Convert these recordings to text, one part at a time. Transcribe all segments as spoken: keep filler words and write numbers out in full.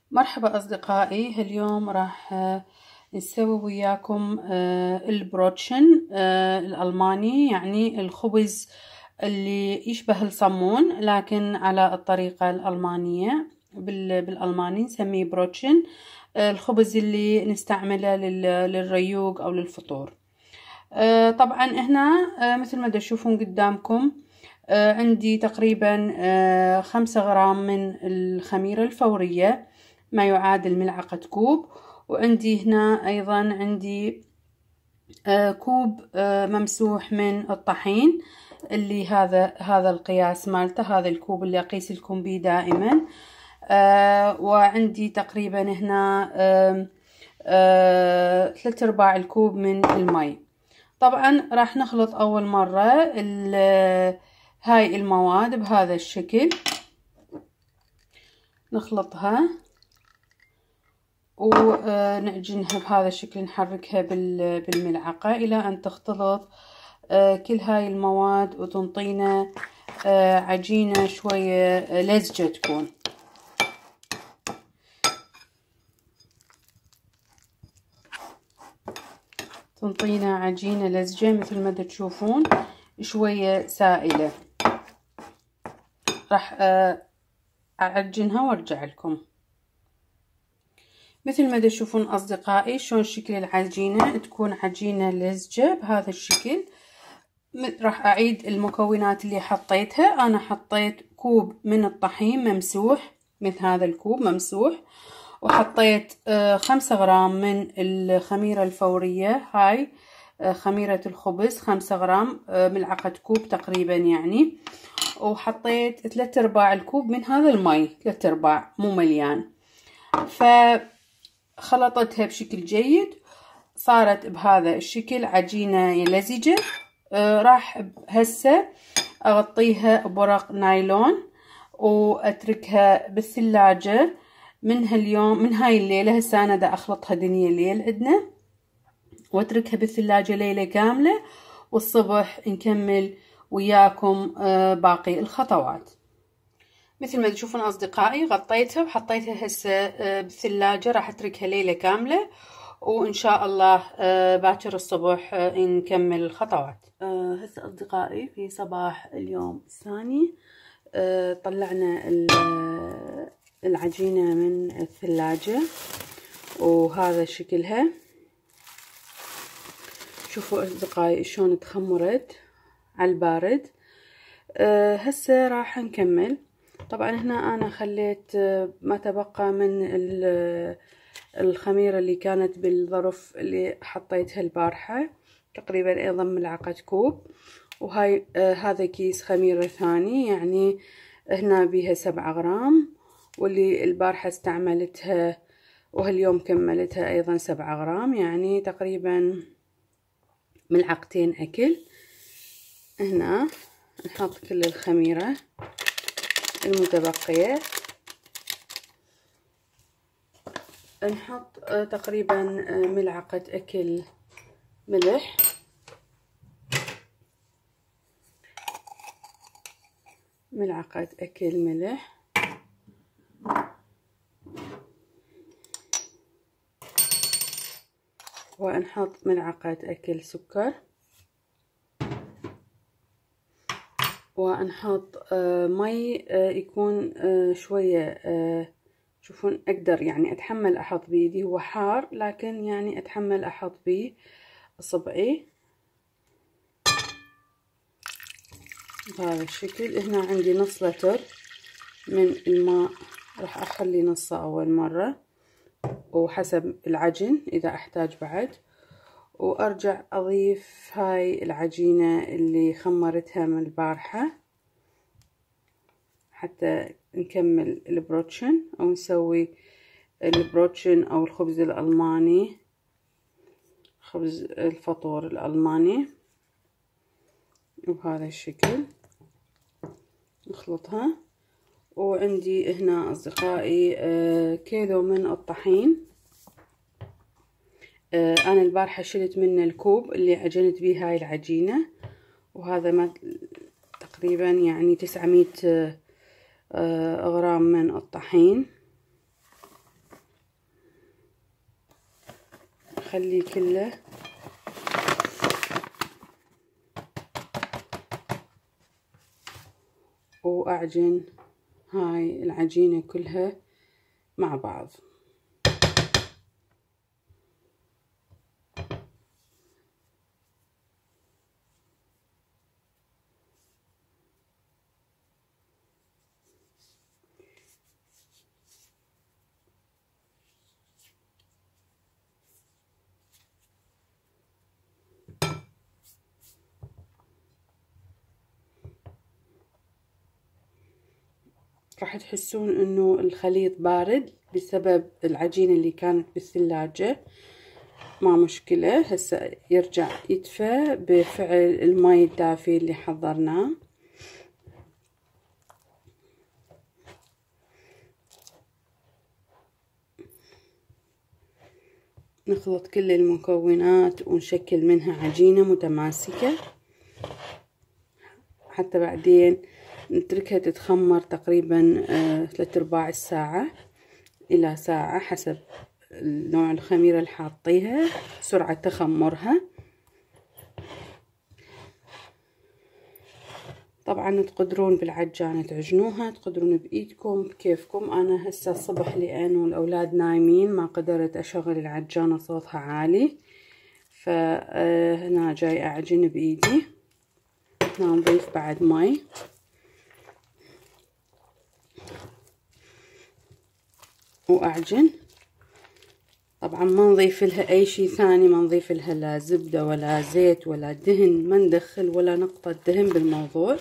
مرحبا أصدقائي، اليوم راح نسوي وياكم البروتشن الألماني، يعني الخبز اللي يشبه الصمون لكن على الطريقة الألمانية. بالألماني نسميه بروتشن، الخبز اللي نستعمله للريوق أو للفطور. طبعا هنا مثل ما تشوفون قدامكم عندي تقريبا خمسة غرام من الخميرة الفورية، ما يعادل ملعقة كوب. وعندي هنا أيضا عندي كوب ممسوح من الطحين، اللي هذا هذا القياس مالته، هذا الكوب اللي أقيس لكم بيه دائما. وعندي تقريبا هنا ثلاثة أرباع الكوب من المي. طبعا راح نخلط أول مرة هاي المواد بهذا الشكل، نخلطها ونعجنها بهذا الشكل، نحركها بالملعقة إلى أن تختلط كل هاي المواد وتنطينا عجينة شوية لزجة تكون. تنطينا عجينة لزجة مثل ما تشوفون، شوية سائلة. راح أعجنها وارجع لكم. مثل ما تشوفون أصدقائي شلون شكل العجينة، تكون عجينة لزجة بهذا الشكل. راح أعيد المكونات اللي حطيتها. أنا حطيت كوب من الطحين ممسوح، مثل هذا الكوب ممسوح، وحطيت خمسة غرام من الخميرة الفورية، هاي خميرة الخبز، خمسة غرام، ملعقة كوب تقريبا يعني. وحطيت ثلاثة أرباع الكوب من هذا المي، ثلاثة أرباع مو مليان. فخلطتها بشكل جيد، صارت بهذا الشكل عجينة لزجة. راح هسه أغطيها بورق نايلون وأتركها بالثلاجة من هاليوم، من هاي الليلة. هسه أنا دا أخلطها دنيا الليل عندنا، وأتركها بالثلاجة ليلة كاملة، والصبح نكمل وياكم باقي الخطوات. مثل ما تشوفون أصدقائي غطيتها وحطيتها هسه بالثلاجة، راح أتركها ليلة كاملة، وإن شاء الله باكر الصبح نكمل الخطوات. هسه أصدقائي في صباح اليوم الثاني طلعنا العجينة من الثلاجة، وهذا شكلها. شوفوا أصدقائي شلون تخمرت على البارد. هسه راح نكمل. طبعا هنا أنا خليت ما تبقى من الخميرة اللي كانت بالظرف اللي حطيتها البارحة، تقريبا أيضا ملعقة كوب. وهاي آه هذا كيس خميرة ثاني، يعني هنا بيها سبعة غرام، واللي البارحة استعملتها وهاليوم كملتها أيضا سبعة غرام، يعني تقريبا ملعقتين أكل. هنا نحط كل الخميرة المتبقية، نحط آه تقريبا آه ملعقة أكل ملح، ملعقة أكل ملح، ونحط ملعقة أكل سكر، ونحط آه مي آه يكون آه شوية آه شوفون أقدر يعني أتحمل أحط بيدي، هو حار لكن يعني أتحمل أحط بيه إصبعي بهذا الشكل. هنا عندي نص لتر من الماء، راح أخلي نصه أول مرة وحسب العجن إذا أحتاج بعد، وأرجع أضيف هاي العجينة اللي خمرتها من البارحة حتى نكمل البروتشن أو نسوي البروتشن أو الخبز الألماني، خبز الفطور الألماني. وبهذا الشكل نخلطها. وعندي هنا أصدقائي كيلو من الطحين. أنا البارحة شلت منه الكوب اللي عجنت بيه هاي العجينة، وهذا ما تقريبا يعني تسعمية غرام من الطحين. اخليه كله واعجن هاي العجينة كلها مع بعض. راح تحسون انه الخليط بارد بسبب العجينة اللي كانت بالثلاجة، ما مشكلة. هسه يرجع يدفى بفعل الماء الدافي اللي حضرناه. نخلط كل المكونات ونشكل منها عجينة متماسكة، حتى بعدين نتركها تتخمر تقريبا ثلاث ارباع الساعة الى ساعة حسب نوع الخميرة اللي حاطيها، سرعة تخمرها. طبعا تقدرون بالعجانة تعجنوها، تقدرون بايدكم بكيفكم. انا هسه الصبح لانه الاولاد نايمين ما قدرت اشغل العجانة صوتها عالي، فهنا جاي اعجن بايدي. هنا نضيف بعد ماي واعجن. طبعا ما نضيف لها اي شيء ثاني، ما نضيف لها لا زبدة ولا زيت ولا دهن، ما ندخل ولا نقطة دهن بالموضوع.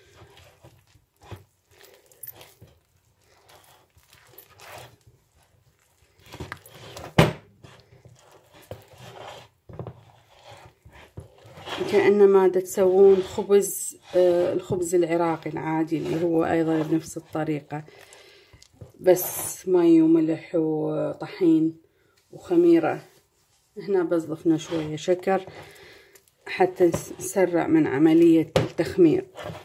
كأنما دا تسوون خبز، آه الخبز العراقي العادي اللي هو ايضا بنفس الطريقة، بس ماي وملح وطحين وخميرة. هنا بس ضفنا شوية شكر حتى نسرع من عملية التخمير.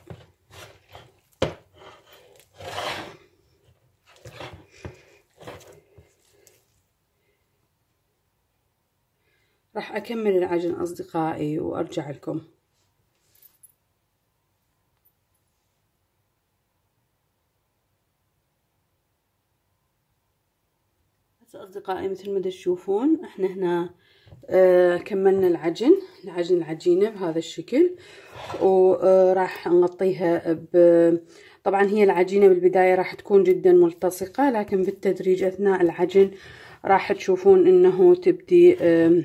راح أكمل العجن أصدقائي وأرجع لكم. أصدقائي مثل ما تشوفون احنا هنا آه كملنا العجن العجن العجينة بهذا الشكل، وراح نغطيها ب طبعا هي العجينة بالبداية راح تكون جدا ملتصقة، لكن بالتدريج أثناء العجن راح تشوفون انه تبدي آه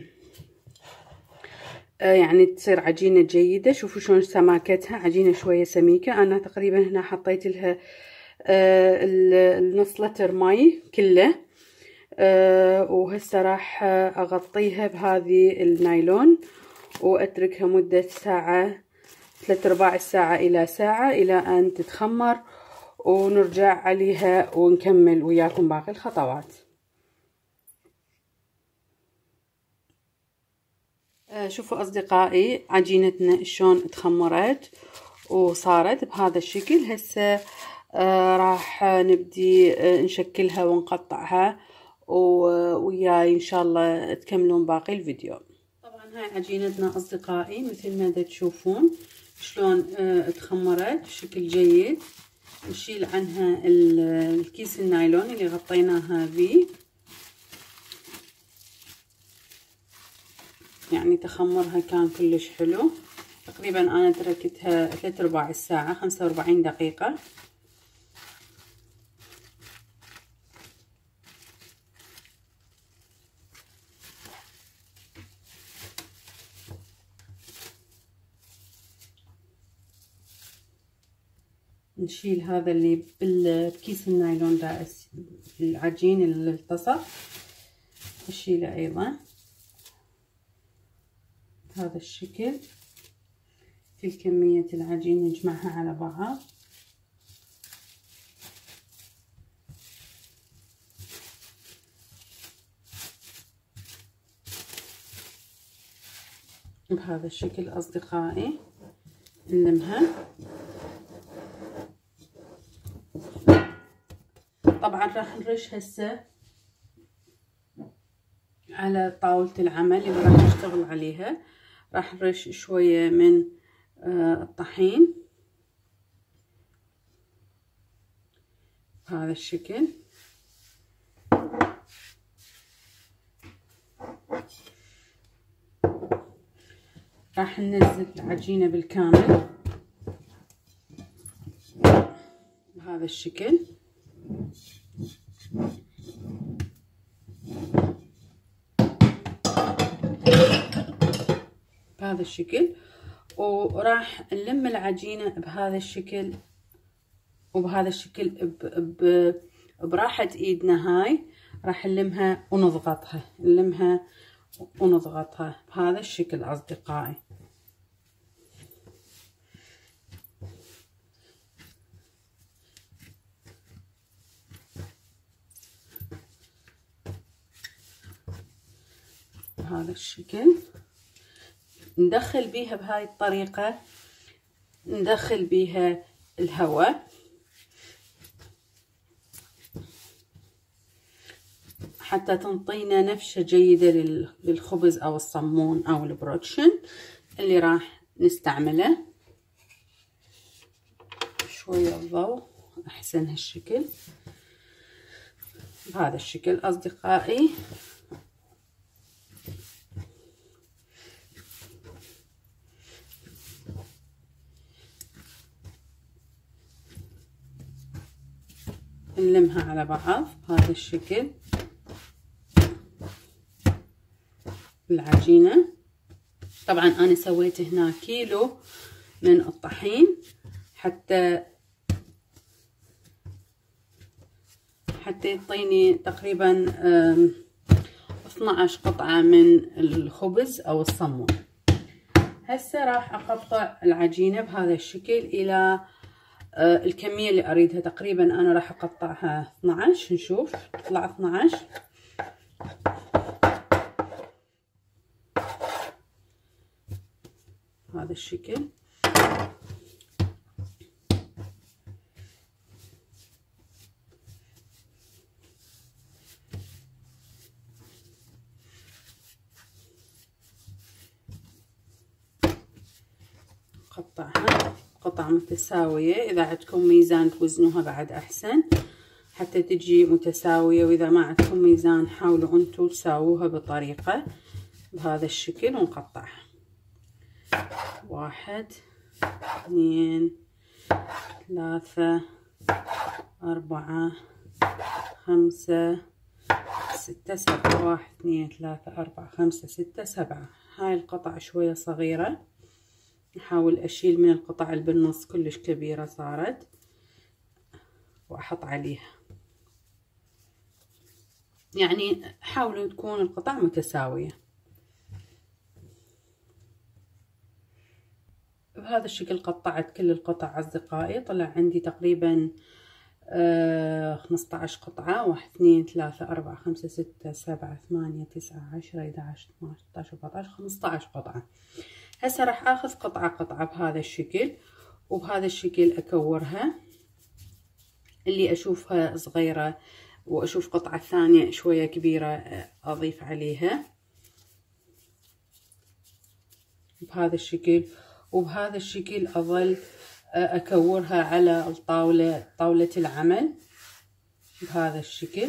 آه يعني تصير عجينة جيدة. شوفوا شلون سماكتها، عجينة شوية سميكة. انا تقريبا هنا حطيت لها آه النص لتر ماي كله. أه وهسه راح اغطيها بهذه النايلون واتركها مدة ساعة، ثلاث ارباع الساعة الى ساعة، الى ان تتخمر ونرجع عليها ونكمل وياكم باقي الخطوات. أه شوفوا اصدقائي عجينتنا شلون تخمرت وصارت بهذا الشكل. هسه أه راح نبدي أه نشكلها ونقطعها، وياي ان شاء الله تكملون باقي الفيديو. طبعا هاي عجينتنا اصدقائي مثل ما تشوفون شلون اه تخمرت بشكل جيد. نشيل عنها الكيس النايلون اللي غطيناها به، يعني تخمرها كان كلش حلو. تقريبا انا تركتها ثلاث ارباع الساعة، خمسة واربعين دقيقة. نشيل هذا اللي بالكيس النايلون ده العجين اللي التصق، نشيله ايضا بهذا الشكل. كل كمية العجين نجمعها على بعض. بهذا الشكل اصدقائي نلمها. طبعا راح نرش هسه على طاولة العمل اللي راح نشتغل عليها. راح نرش شوية من الطحين بهذا الشكل. راح ننزل العجينة بالكامل بهذا الشكل. بهذا الشكل، وراح نلم العجينة بهذا الشكل وبهذا الشكل ب... ب... براحة ايدنا هاي. راح نلمها ونضغطها نلمها ونضغطها بهذا الشكل اصدقائي. بهذا الشكل ندخل بيها بهاي الطريقة، ندخل بيها الهواء حتى تنطينا نفشة جيدة للخبز او الصمون او البروتشن اللي راح نستعمله. شوية ضوء احسن هالشكل بهذا الشكل اصدقائي. نلمها على بعض بهذا الشكل العجينة. طبعا انا سويت هنا كيلو من الطحين حتى حتى يعطيني تقريبا اثنعش قطعة من الخبز او الصمون. هسه راح اقطع العجينة بهذا الشكل الى الكمية اللي اريدها. تقريبا انا راح اقطعها اثنعش. نشوف تطلع اثنعش. هذا الشكل. قطعها قطع متساوية. اذا عندكم ميزان توزنوها بعد احسن حتى تجي متساوية، واذا ما عندكم ميزان حاولوا انتم تساووها بطريقة بهذا الشكل. ونقطعها واحد اثنين ثلاثة أربعة خمسة ستة سبعة. واحد اثنين ثلاثة أربعة خمسة ستة سبعة. هاي القطع شوية صغيرة، نحاول أشيل من القطع اللي بالنص كلش كبيرة صارت وأحط عليها. يعني حاولوا تكون القطع متساوية بهذا الشكل. قطعت كل القطع أصدقائي. طلع عندي تقريبا آه خمسة عشر قطعة. واحد اثنين ثلاثة أربعة خمسة ستة سبعة ثمانية تسعة عشرة إحدى عشر اثناعش ثلاثة عشر أربعة عشر خمسة عشر قطعة. هسه راح اخذ قطعة قطعة بهذا الشكل، وبهذا الشكل اكورها اللي اشوفها صغيرة، واشوف قطعة ثانية شوية كبيرة اضيف عليها بهذا الشكل. وبهذا الشكل اظل اكورها على الطاولة طاولة العمل بهذا الشكل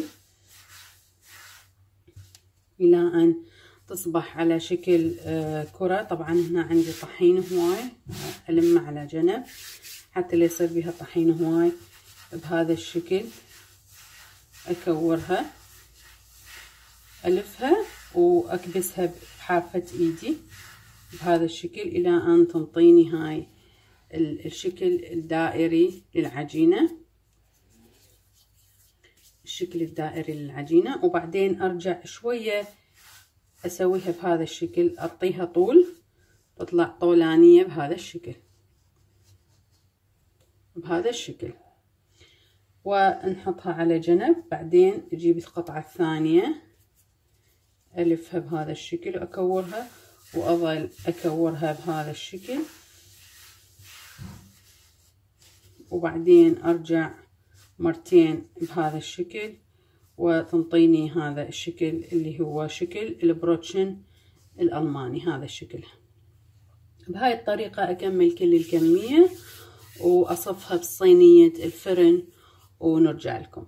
الى ان تصبح على شكل كرة. طبعا هنا عندي طحين هواي ألمه على جنب حتى لا يصير بها طحين هواي. بهذا الشكل أكورها ألفها وأكبسها بحافة إيدي بهذا الشكل إلى أن تنطيني هاي الشكل الدائري للعجينة. الشكل الدائري للعجينة. وبعدين أرجع شوية أسويها بهذا الشكل، أعطيها طول تطلع طولانية بهذا الشكل بهذا الشكل ونحطها على جنب. بعدين أجيب القطعة الثانية ألفها بهذا الشكل وأكورها وأظل أكورها بهذا الشكل. وبعدين أرجع مرتين بهذا الشكل وتنطيني هذا الشكل اللي هو شكل البروتشن الألماني. هذا الشكل. بهاي الطريقة أكمل كل الكمية وأصفها بصينية الفرن ونرجع لكم.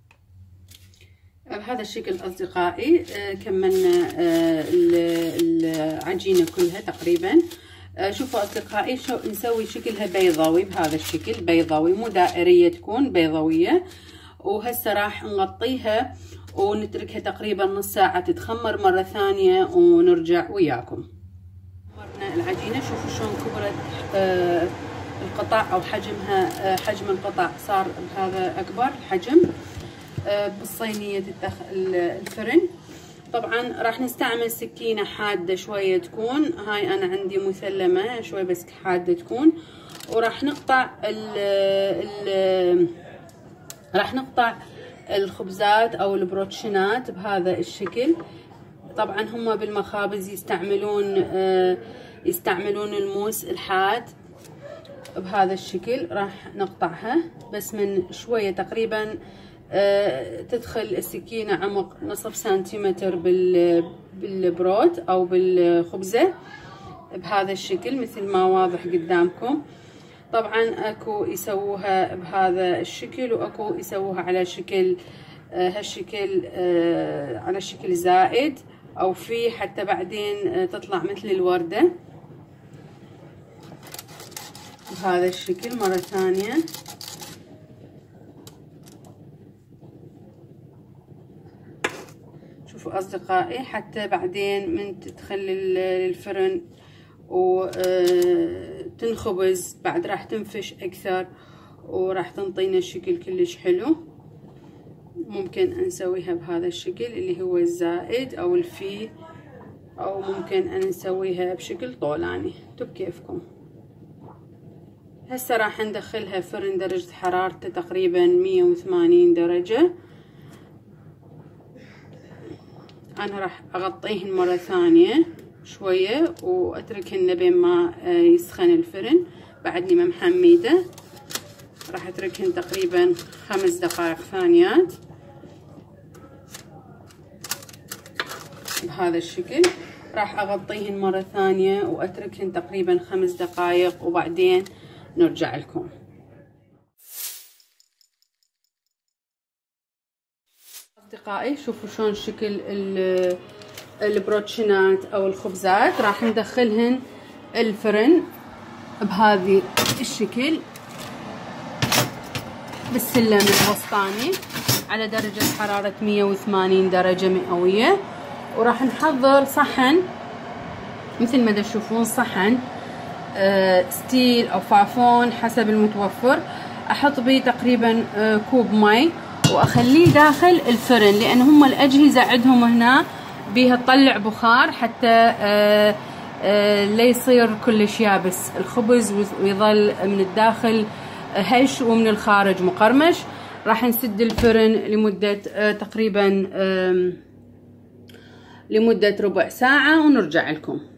بهذا الشكل أصدقائي كملنا العجينة كلها تقريبا. شوفوا أصدقائي شو نسوي شكلها بيضاوي بهذا الشكل، بيضاوي مو دائرية، تكون بيضاوية. وهسه راح نغطيها ونتركها تقريبا نص ساعة تتخمر مرة ثانية ونرجع وياكم. خمرنا العجينة، شوفوا شلون كبرت القطع أو حجمها، حجم القطع صار بهذا أكبر الحجم بالصينية الفرن. طبعا راح نستعمل سكينة حادة شوية تكون، هاي أنا عندي مثلمة شوي بس حادة تكون. وراح نقطع ال ال راح نقطع الخبزات أو البروتشنات بهذا الشكل. طبعا هم بالمخابز يستعملون يستعملون الموس الحاد بهذا الشكل. راح نقطعها بس من شوية تقريبا تدخل السكينة عمق نصف سنتيمتر بالبروت أو بالخبزة بهذا الشكل مثل ما واضح قدامكم. طبعا اكو يسووها بهذا الشكل واكو يسووها على شكل هالشكل على شكل زائد او في حتى بعدين تطلع مثل الوردة بهذا الشكل مرة ثانية. شوفوا أصدقائي حتى بعدين من تدخل الفرن وتنخبز بعد راح تنفش أكثر وراح تنطينا الشكل كلش حلو. ممكن نسويها بهذا الشكل اللي هو الزائد أو الفي، أو ممكن أن نسويها بشكل طولاني بكيفكم. هسه راح ندخلها فرن درجة حرارته تقريبا مية وثمانين درجة. أنا راح أغطيهن مرة ثانية شوية وأتركهن لبين ما يسخن الفرن. بعدني ما محميده، راح أتركهن تقريبا خمس دقائق ثانيات بهذا الشكل. راح أغطيهن مرة ثانية وأتركهن تقريبا خمس دقائق وبعدين نرجع لكم. أصدقائي شوفوا شلون شكل البروتشنات أو الخبزات. راح ندخلهن الفرن بهذه الشكل بالسلم الوسطاني على درجة حرارة مية وثمانين درجة مئوية. وراح نحضر صحن مثل ما تشوفون، صحن ستيل أو فافون حسب المتوفر. أحط بيه تقريبا كوب مي وأخليه داخل الفرن، لأن هم الأجهزة عندهم هنا بيها تطلع بخار حتى لا يصير كلش يابس الخبز ويظل من الداخل هش ومن الخارج مقرمش. راح نسد الفرن لمدة تقريبا لمدة ربع ساعة ونرجع لكم.